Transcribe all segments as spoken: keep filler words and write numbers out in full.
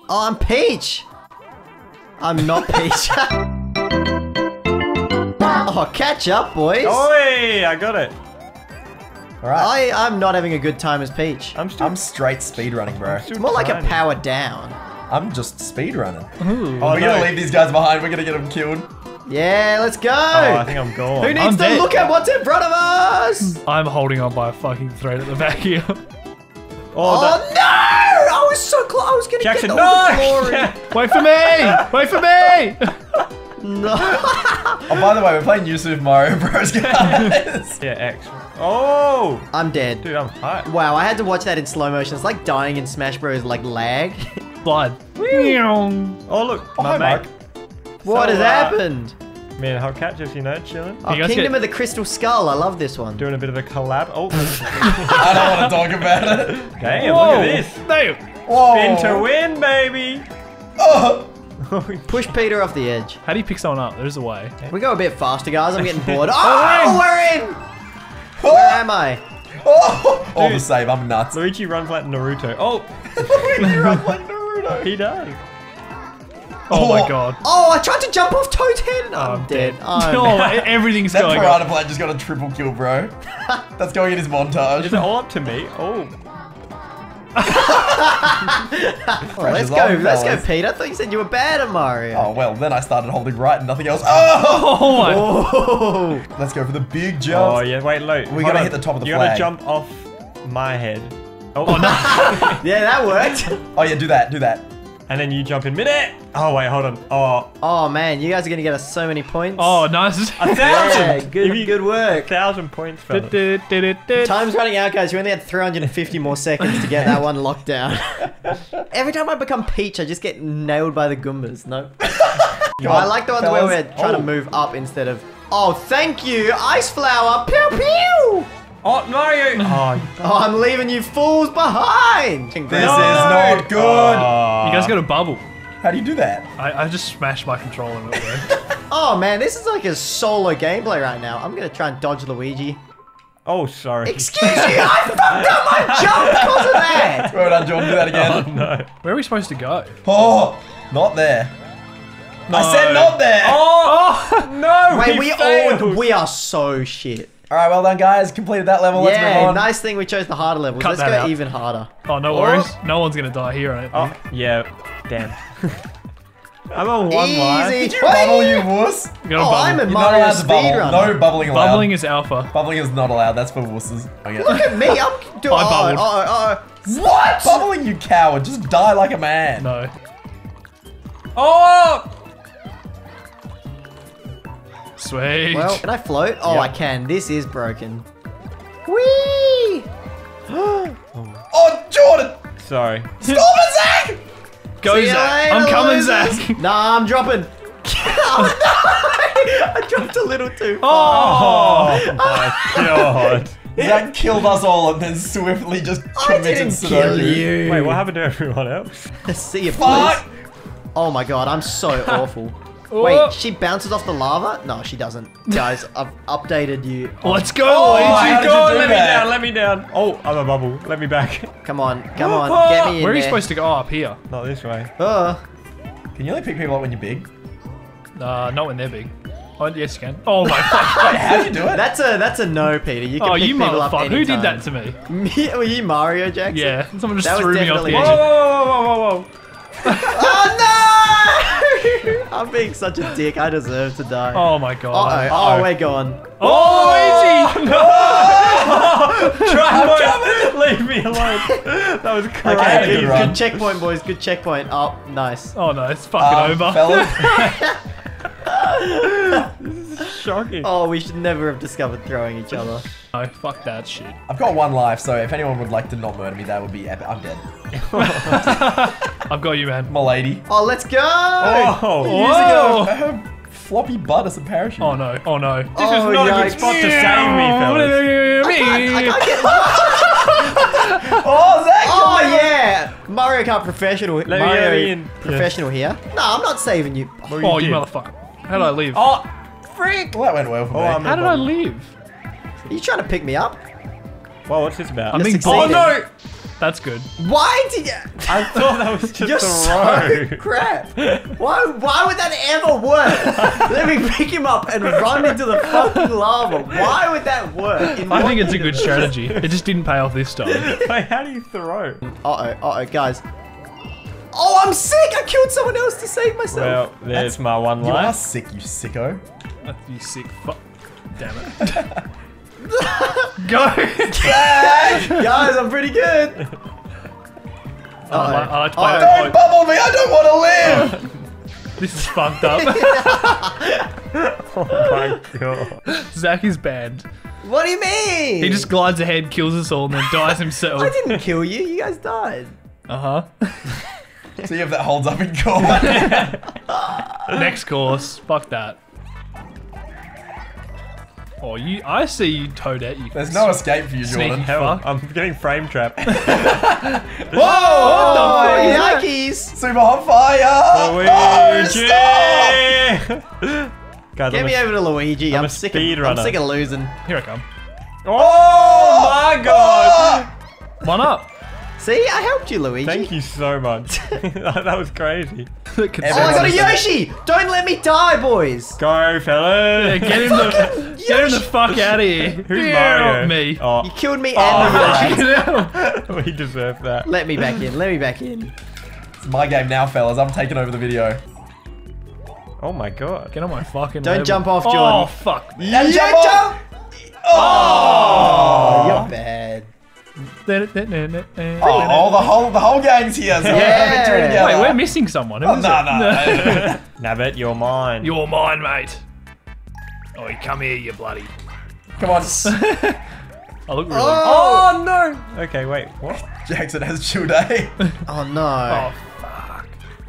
Oh, I'm Peach. I'm not Peach. Oh, catch up, boys. Oi, I got it. All right. I, I'm not having a good time as Peach. I'm still. I'm straight speed running, bro. It's more like a power down. I'm just speed running. Oh, We're no. gonna leave these guys behind. We're gonna get them killed. Yeah, let's go. Oh, I think I'm gone. Who needs I'm to dead. look at what's in front of us? I'm holding on by a fucking thread at the back here. Oh, Oh, that- no! I was so close. I was gonna Jackson, get all the no! glory. Wait for me! Wait for me! No. Oh, by the way, we're playing New Super Mario Bros. guys. Yeah, X. Oh, I'm dead. dude, I'm hot. Wow, I had to watch that in slow motion. It's like dying in Smash Bros. Like lag. Blood. Oh, look, Oh, my hi, mate. Mark. What So, has uh, happened? Me and Hellcatchers, you know, chilling. Oh, You guys Kingdom get- of the Crystal Skull. I love this one. Doing a bit of a collab. Oh, I don't want to talk about it. damn, look at this. No! Whoa. Spin to win, baby. Oh. Push Peter off the edge. How do you pick someone up? There's a way. We go a bit faster, guys. I'm getting bored. Oh, we're in. Where am I? Oh. All the Dude. same. I'm nuts. Luigi runs like Naruto. Oh, You run like Naruto. he does. Oh, my Oh. god. Oh, I tried to jump off Toad's head. I'm, I'm dead. dead. I'm Oh, dead. everything's That going Piranha on. Plant just got a triple kill, bro. That's going in his montage. Is it all up to me? Oh, Oh, let's Pressure's go. on, Let's go, fellas. Pete. I thought you said you were bad at Mario. Oh, well, then I started holding right and nothing else. Oh! Oh my. Oh. Let's go for the big jump. oh yeah. Wait, look. We hold gotta on. hit the top of the You flag. gotta jump off my head. Oh, Oh, no. Yeah, that worked. Oh, yeah, do that, do that. and then you jump in midair. Oh wait, hold on. Oh, Oh man, you guys are gonna get us so many points. Oh, nice. a thousand. yeah, good, If you- good work. Thousand points, fella. Time's running out, guys. You only had three hundred fifty more seconds to get that one locked down. Every time I become Peach, I just get nailed by the Goombas. Nope. Come I on, like the ones fellas. where we're trying Oh. to move up instead of. Oh, thank you, Ice Flower. Pew pew. Oh, Mario. Oh, Oh, I'm leaving you fools behind. This No! is not good. Oh. You guys got a bubble. How do you do that? I, I just smashed my controller and it worked. Oh man, this is like a solo gameplay right now. I'm gonna try and dodge Luigi. Oh, sorry. Excuse me, I fucked up my jump because of that. Well done, John. Do that Oh again. no. Where are we supposed to go? Oh, not there. I No. said not there. Oh, no. Wait, he we failed. all we are so shit. All right, well done, guys. Completed that level. Let's move Yeah, on. nice thing we chose the harder levels. Cut Let's that go out. even harder. Oh, no worries. No one's gonna die here, I don't Oh, think. yeah. Damn. I'm on one life. Easy. Did you bubble, you wuss? You got a Oh, bubble. I'm a You're not Mario allowed to bubble. speedrunner. No bubbling allowed. Bubbling is alpha. Bubbling is not allowed. That's for wusses. Okay. Look at me, I'm doing. I Oh, bubbled. oh, oh, oh. What? Bubbling, you coward. Just die like a man. No. Oh! Sweet. Well, can I float? Oh, Yeah. I can. This is broken. Whee! Oh, Jordan. Sorry. Stop it, Zach. go, See you Zach. later, I'm coming, losers. Zach. Nah, I'm dropping. Oh, no! I dropped a little too Oh! Oh my god. Zach killed us all and then swiftly just I committed didn't kill Sudoku. you. Wait, what happened to everyone else? See you, Fuck. please. Oh my god, I'm so awful. Oh. Wait, she bounces off the lava? No, she doesn't. Guys, I've updated you. Let's go, Oh, Luigi. how did you God, do let that? me down, let me down. Oh, I'm a bubble. Let me back. Come on, come on, get me in Where are you there. supposed to go? Oh, up here. Not this way. Oh, Can you only pick people up when you're big? Uh, not when they're big. Oh, yes, you can. Oh my fuck. Wait, how do you do it? that's a that's a no, Peter. You can Oh, pick you people up motherfucker. Who did anytime. that to me? Me? Were you Mario Jackson? Yeah, someone just That was threw me off the definitely Whoa, edge. whoa, whoa, whoa, whoa, whoa. Oh no! I'm being such a dick. I deserve to die. Oh my Uh god. oh. Uh-oh. Oh, we're gone. Oh, Luigi! Try Leave me alone. That was crazy. had a Okay, good good, run. good checkpoint, boys. Good checkpoint. Oh, nice. Oh no, it's fucking Um, over. fellas, Shocking. Oh, we should never have discovered throwing each other. No, fuck that shit. I've got one life, so if anyone would like to not murder me, that would be epic. I'm dead. I've got you, man. My lady. Oh, let's go! Oh, Whoa! Using her, her floppy butt as a parachute. Oh no, oh no. this Oh, is not a yikes. good spot to save me, fellas. I can't get. Oh, Zach! Oh you're- yeah! Mario Kart professional. Let me Mario get me in. professional here. No, I'm not saving you. What Oh, you did? motherfucker. How did I leave? Oh, freak. Well, that went well for Oh, me. I'm How did I leave? Are you trying to pick me up? Well, what's this about? I'm You're being succeeding. Oh no! That's good. Why did you? I thought that was just You're a so row. crap. Why? Why would that ever work? Let me pick him up and run into the fucking lava. Why would that work? In I what think it's a good universe? strategy. It just didn't pay off this time. Wait, how do you throw? Uh oh. Uh oh, guys. Oh, I'm sick. I killed someone else to save myself. Well, there's my one You are life. sick, you sicko. You sick fuck. Damn it. Go! Guys, I'm pretty good. I like, I like to play Uh-oh. that. Don't bubble me, I don't want to live! This is fucked up. Oh my god. Zach is banned. What do you mean? He just glides ahead, kills us all, and then dies himself. I didn't kill you. You guys died. Uh huh. See if that holds up in court. Next course. Fuck that. Oh, you! I see you, Toadette. You There's no escape for you, Sneaky Jordan. hell. Hell, I'm getting frame trapped. Whoa! Oh, Yikes! Super on fire! Luigi! Oh, stop! Guys, Get I'm me a- over to Luigi. I'm I'm, a sick of. speed I'm runner. sick of losing. Here I come. Oh my god! One up. See, I helped you, Luigi. Thank you so much. That was crazy. Oh, I got a Yoshi! Don't let me die, boys. Go, fellas! Get him the get him the fuck out of here. Who's Get Mario? off me. You Oh, killed me Oh, and the Yoshi. we deserve that. Let me back in. Let me back in. It's my game now, fellas. I'm taking over the video. Oh my god. Get on my fucking Don't level. jump off, Oh Jordan. fuck. And Yeah, jump off! Oh, Oh! you're bad. Oh, oh, the whole the whole gang's here. So Yeah. we're doing together. Wait, we're missing someone. Who Oh, is no, it? no. Nabbit, you're mine. You're mine, mate. Oh, you come here, you bloody. Come on. I look really. Oh, Oh no! Okay, wait, what? Jackson has chill day. oh no. Oh, fuck.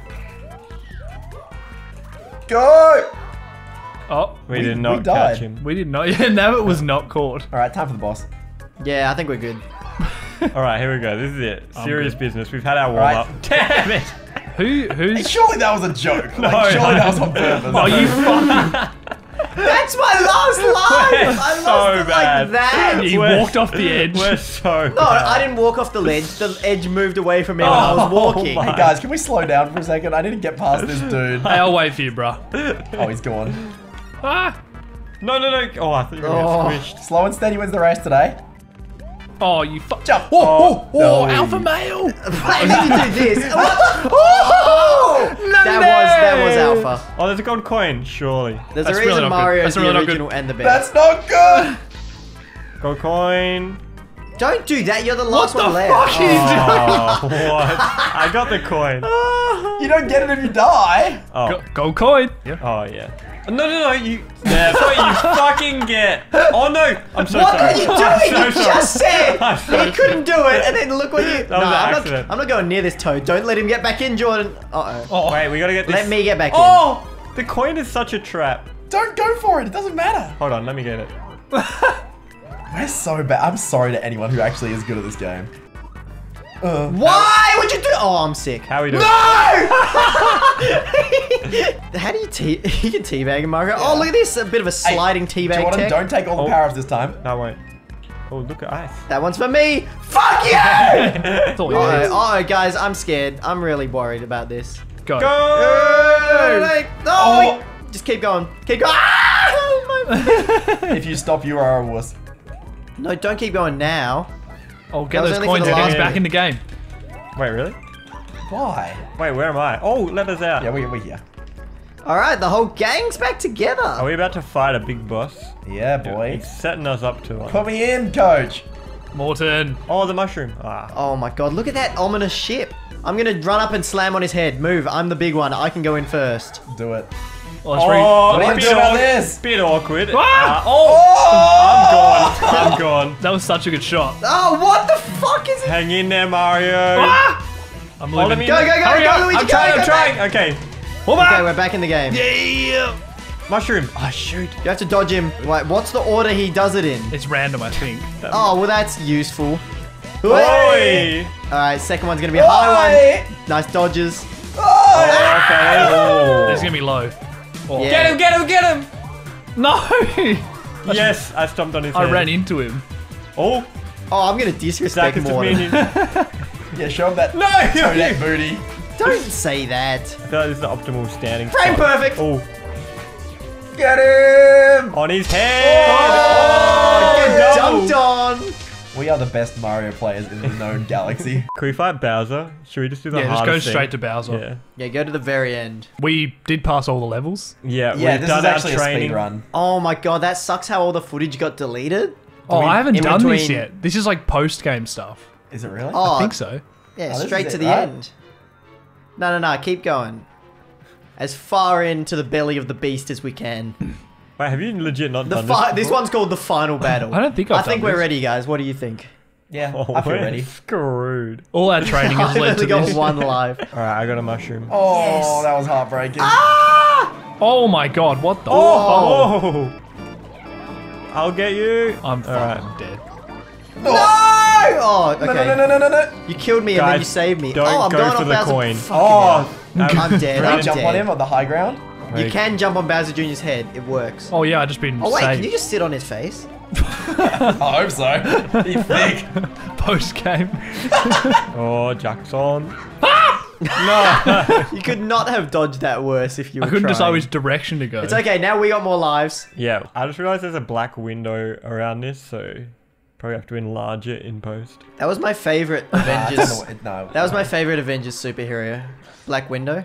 Go! Oh, We, We- did we not died. catch him. we didn't know. Yeah, Nabbit was not caught. Alright, time for the boss. Yeah, I think we're good. Alright, here we go. This is it. I'm Serious good. business. We've had our warm Alright. up. Damn it! Who? Who's? Surely that was a joke. No, like, surely no. that was on purpose. Oh, you fucking. That's my last life. I so lost it bad. like that. You We're- walked off the edge. We're so No, I didn't walk off the ledge. The edge moved away from me when I was Oh walking. my- Hey guys, can we slow down for a second? I need to get past this dude. Hey, I'll wait for you, bro. Oh, he's gone. Ah! No, no, no. Oh, I thought you were Oh. going to get squished. Slow and steady wins the race today. Oh, you fuck. Jump! Oh, Oh, oh, Oh, oh, alpha male. I need to do this. What? Oh! That was that was alpha. Oh, there's a gold coin, surely. There's That's a really reason not good. Mario That's is the really not good. original and the best. That's not good! Gold coin. Don't do that. You're the last the one left. fuck is- Oh, what? I got the coin. You don't get it if you die. Oh, Go, gold coin. Yeah. oh yeah. No, no, no, you. That's what you fucking get. Oh no, I'm so What sorry. are you doing? I'm so you sorry. just said I'm so he couldn't do it, and then look what you. That no, was an I'm not. accident. I'm not going near this toad. Don't let him get back in, Jordan. Uh oh. Oh, Wait, we gotta get this. Let me get back in. Oh, the coin is such a trap. Don't go for it. It doesn't matter. Hold on, let me get it. We're so bad. I'm sorry to anyone who actually is good at this game. Uh, Why would you do? Oh, I'm sick. How we doing? How do you tea? You can teabag him, Mario. Oh, look at this. A bit of a sliding teabag Jordan, tech. don't take all the Oh. power-ups this time. No, I won't. Oh, look at ice. That one's for me. Fuck you! that's all you Uh need. oh, guys, I'm scared. I'm really worried about this. Go. Go! No, Oh. just keep going. Keep going. Ah! Oh, my- If you stop, you are a wuss. no, don't keep going now. Oh, get That was those only for coins the and get last us back bit. in the game. Wait, really? Why? Wait, where am I? Oh, let us out. Yeah, we, we're here. All right, the whole gang's back Are together. we about to fight a big boss? Yeah, boy. He's setting us up to one. Put me in, coach. Morton. Oh, the mushroom. Ah. Oh my god, look at that ominous ship. I'm gonna run up and slam on his head. Move, I'm the big one. I can go in first. Do it. Oh, let's Oh, What do a you bit do about awk- this? Bit awkward. Ah! Uh, oh, Oh! I'm gone. I'm gone. That was such a good shot. Oh, what the fuck is it? Hang in there, Mario. Ah! I'm Hold leaving. me. Go, go, go, Hurry go, up. Luigi, I'm go, trying, go I'm trying. Okay. Okay, we're back in the game. Yeah. Mushroom. Oh, shoot. You have to dodge him. Wait, what's the order he does it in? It's random, I think. Oh, well, that's useful. Oi! Alright, second one's gonna be a high Oi! one. Nice dodges. Oh, okay. It's gonna be low. Oh. Yeah. Get him, get him, get him! No! Yes, I stomped on his I head. ran into him. Oh, Oh, I'm gonna disrespect Zach is more. dominion. Yeah, show him that. No! Toadette booty. Don't say that. I feel like this is the optimal standing Frame spot. perfect. Oh, Get him! on his head! Oh, get no. dunked on. We are the best Mario players in the known galaxy. Can we fight Bowser? Should we just do the Yeah, just hardest go straight thing? to Bowser. Yeah. Yeah, go to the very end. We did pass all the levels. Yeah, Yeah, we've this done is our actually a training. speed run. Oh my god, that sucks how all the footage got deleted. Oh, we- I haven't in done this between- yet. This is like post-game stuff. Is it really? Oh, I think so. Yeah, Oh, this straight is to it, the right? end. No, no, no, keep going. As far into the belly of the beast as we can. Wait, have you legit not The done fi- this? this one's called the final battle. I don't think I I've think done we're this. ready, guys. What do you think? Yeah, Oh, I feel we're ready. screwed. All our training has I've led only to got this. one live. All right, I got a mushroom. Oh, Yes. that was heartbreaking. Oh my god, what the? Oh! I'll get you. I'm All fucking right. dead. No! Oh, okay. No, no, no, no, no, no. You killed me and then Guys, you saved me. don't oh, I'm go going for off the Bowser. coin. Fucking Oh, hell. Um, I'm dead. Can I'm you jump dead. on him on the high ground? You wait. can jump on Bowser Junior's head. It works. Oh yeah, I just been Oh wait, saved. can you just sit on his face? I hope so. He's thick. Post-game. Oh, Jackson. No. You could not have dodged that worse if you were I couldn't trying. decide which direction to go. It's okay, now we got more lives. Yeah, I just realized there's a black window around this, so probably have to enlarge it in post. That was my favorite Nah, Avengers. it's not- no. That was my favorite Avengers superhero. Black Widow.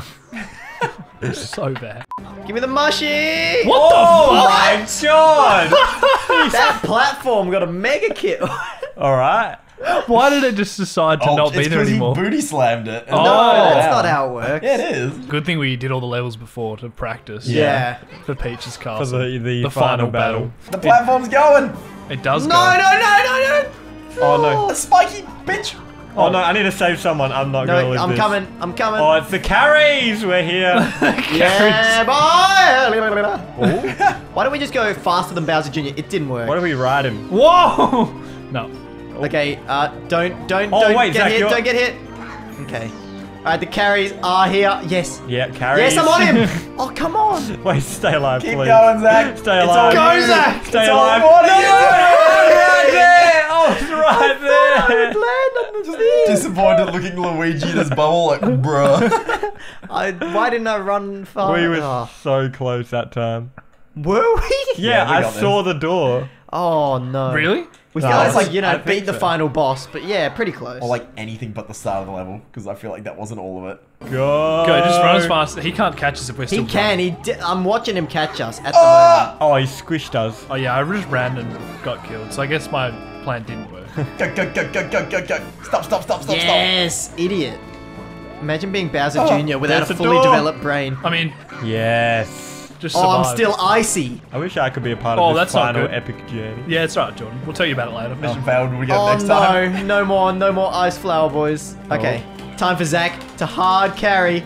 It's so bad. Give me the mushy! What Oh my god! That platform got a mega kill. All right. the? Why did it just decide to Oh, not be it's there 'cause anymore? he booty slammed it. Oh. No, that's Yeah. not how it works. Yeah, it is. Good thing we did all the levels before to practice. Yeah. For Peach's For castle. the the, The final, final battle. The platform's going. It does No, go. no, no, no, no! Oh no! A spiky bitch. Oh no! I need to save someone. I'm not gonna No, live I'm this. coming. I'm coming. Oh, it's the carries. We're here. yeah, boy! Why don't we just go faster than Bowser Junior? It didn't work. What do we ride him? Whoa! No. Okay, uh, don't, don't, Oh, don't wait, get Zach, hit, you're- don't get hit. Okay. Alright, the carries are here. Yes. Yeah, carries. Yes, I'm on him! Oh, come on! Wait, stay alive, Keep please. going, Zach. Stay It's alive. all Go, you. Zach! Stay It's all alive. one of No, you. right there. Oh, it's right I there. would land on the thing. Disappointed looking Luigi in his bubble, like, bruh. I, why didn't I run far? We were Oh. so close that time. Were we? Yeah, Yeah, we I got saw the door. Oh, no. Really? We No, felt I like, think- you know, I beat think the so. final boss, but yeah, pretty close. Or like anything but the start of the level, because I feel like that wasn't all of it. Go. Go, just run as fast. He can't catch us if we're he still can. running. He. Di- I'm watching him catch us at the Ah! Oh, he squished us. Oh yeah, I just ran and got killed. So I guess my plan didn't work. Go, go, go, go, go, go, go. Stop, stop, stop, stop, moment. Yes, idiot. Imagine being Bowser Oh, Junior without a there's the fully door. developed brain. I mean, Yes. just Oh, I'm survived. still icy. I wish I could be a part Oh, of this that's not final good. epic journey. Yeah, it's right, Jordan. We'll tell you about it later. stop. Mission failed. We get Oh next time. no, no more, no more ice flower boys. Okay, time for Zach to hard carry.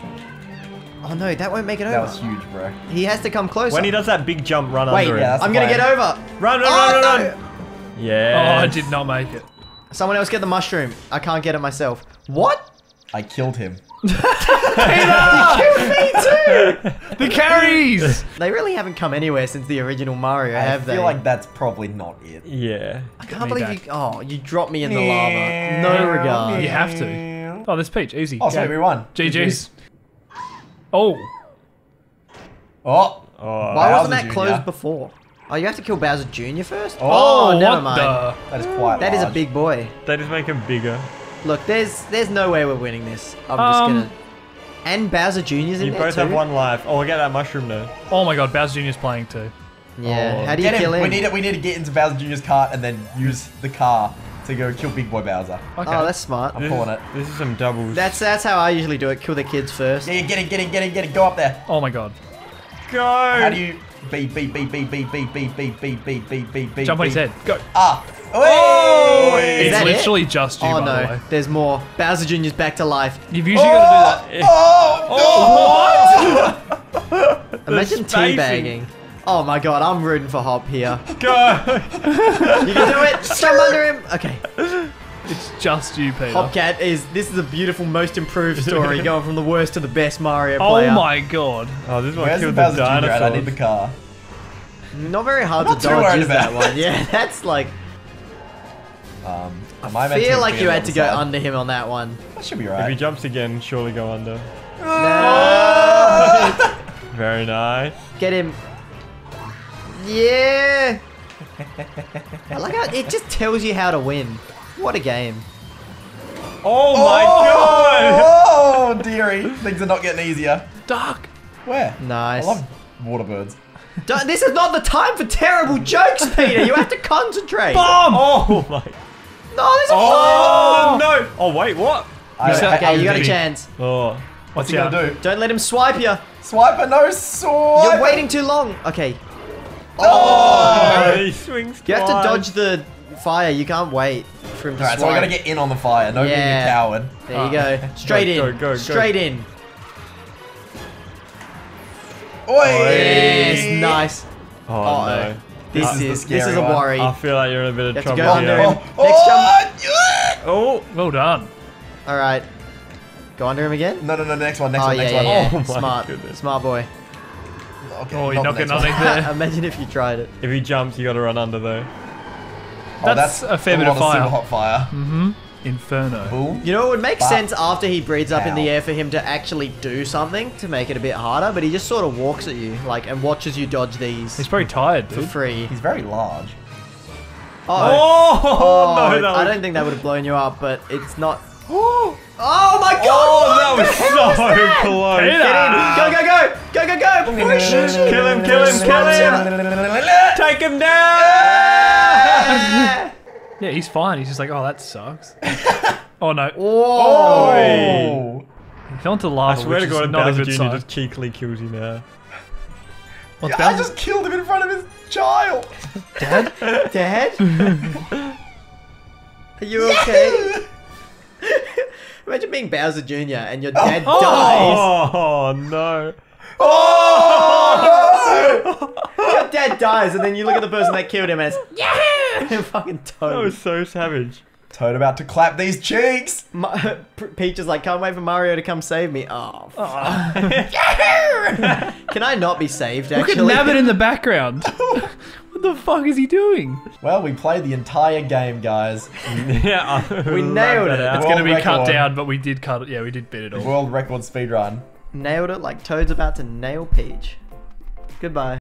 Oh no, that won't make it That over. was huge, bro. He has to come closer. When he does that big jump, run Wait, under yeah, him. that's I'm the gonna plan. get over. Run, run, Oh, run, run, no. run. Yeah. Oh, I did not make it. Someone else get the mushroom. I can't get it myself. What? I killed him. The carries! They really haven't come anywhere since the original Mario, I have feel they? like that's probably not it. Yeah. I can't me believe back. you. Oh, you dropped me in the lava. No regard. You have to. Oh, there's Peach. Easy. Oh, sweet, we won. G G's. Oh. Oh. Oh. Why wasn't Bowser that Junior closed before? Oh, you have to kill Bowser Junior first? Oh, Oh, never what mind. the? That is quite That is a large. big boy. They just make him bigger. Look, there's there's no way we're winning this. I'm just Um, gonna. And Bowser Junior's in You there both too. have one life. Oh, I get that mushroom though. Oh my god, Bowser Junior's playing too. Yeah. Oh. How do you Get kill him. him? We need it. We need to get into Bowser Junior's cart and then use the car to go kill Big Boy Bowser. Okay. Oh, that's smart. I'm This pulling is, it. This is some doubles. That's that's how I usually do it. Kill the kids first. Yeah, yeah, get it, get it, get it, get it. Go up there. Oh my god. Go. How do you B B B B B B B B B B B B B? Jump on his head. Go. Ah. Oh! Is It's that it? literally just you, Oh by the no, way. there's more. Bowser Junior's back to life. You've usually got to do that. Oh! Oh, Imagine spacing. teabagging. Oh my god, I'm rooting for Hop here. Go. You can do it. Jump under him. Okay. It's just you, Peter. Hopcat is. This is a beautiful, most improved story, going from the worst to the best Mario Oh player. my god. Oh, this one Where's the killed the Bowser Junior at? I dinosaurs. need the car. Not very hard Not to too dodge, worried is that about one? Yeah, that's like. Um, am I I meant feel like be you on had the to go side? under him on that one. That should be If right. he jumps again, surely go under. No. Very nice. Get him. Yeah. I like how it just tells you how to win. What a game. Oh my god! Oh, dearie. Things are not getting easier. Duck. Where? Nice. I love water birds. Don't- this is not the time for terrible jokes, Peter. You have to concentrate. Bomb! Oh my. No, there's a Oh no! Oh wait, what? I, said- I- Okay, I you was got a thinking, chance. Oh. What's What's he gonna do? Don't let him swipe you. Swiper, no sword. You're waiting too long. Okay. Oh, he swings You have to twice. dodge the fire. You can't wait for him to Alright, so we swipe. gotta get in on the fire. No being Yeah. a coward. There you go. Straight Go, in. go, go, go. Straight in. Oi! Yes, nice. Oh Uh-oh. no. This This is the is this scary is a one. worry. I feel like you're in a bit of You have to trouble go under here. him. Next jump. yeah! Oh. Well done. All right. Go under him again. No, no, no, next one, next Oh one, yeah, next yeah, one. yeah. Oh my Smart, goodness. smart boy. Okay, Oh, you're not not the getting next nothing one. there. Imagine if you tried it. If he jumps, you gotta run under though. Oh, That's a fair bit lot of fire. super hot fire. Mm-hmm. Inferno. Boom. You know, it would make But- sense after he breathes up in the Ow. air for him to actually do something to make it a bit harder, but he just sort of walks at you, like, and watches you dodge these He's probably tired, for dude. free. He's very large. Uh-oh. Oh, Oh, no, that I was, don't think that would have blown you up, but it's not. Oh my god! Oh, that what was the hell so that? close. Peter! Get in! Go, go, go! Go, go, go! Kill him, kill him, kill him! Take him down! Ah! Yeah, he's fine. He's just like, oh, that sucks. Oh no. Whoa! Oh. He fell into I lava, swear which to is God, not a Bowser good Junior sign. just cheekily kills you now. What's I Bowser? just killed him in front of his child. Dad? Dad? Are you okay? Imagine being Bowser Junior and your dad dies. Oh, no. Oh! Your dad dies, and then you look at the person that killed him and it's yeah, fucking That Toad. was so savage. Toad about to clap these cheeks. Ma- Peach is like, can't wait for Mario to come save me. Oh, fuck. Can I not be saved? Look at Actually, Nabbit in the background. What the fuck is he doing? Well, we played the entire game, guys. Yeah, We nailed it. It's World gonna be cut record. down, but we did cut it. Yeah, we did beat it all. World record speedrun. nailed it like Toad's about to nail Peach. Goodbye.